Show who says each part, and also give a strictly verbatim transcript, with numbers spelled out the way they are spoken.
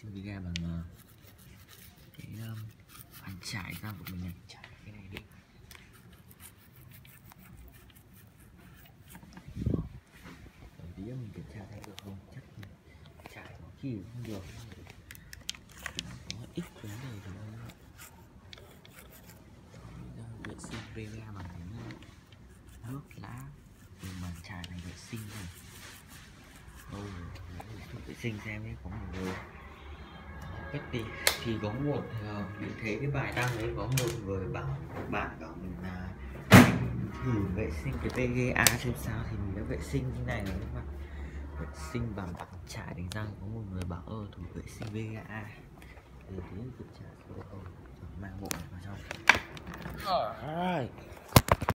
Speaker 1: sinh VGA bằng uh, cái um, bàn chải ra của mình này, chải cái này đi. Ở tí mình kiểm tra thấy được không, chắc chải có khi không được, có ít vấn đề thì đâu. Vệ sinh VGA bằng cái nước lá, dùng bàn chải này vệ sinh này. Ôi, vệ sinh xem nhé, có một người cất đi thì có một mình thấy cái bài đăng ấy có một người bảo bạn bảo mình là thử vệ sinh cái VGA xem sao, thì mình đã vệ sinh như này rồi các bạn, vệ sinh bằng bàn chải đánh răng. Có một người bảo ơ thử vệ sinh VGA thì tí kiểm tra xem được không, mang bộ này vào trong.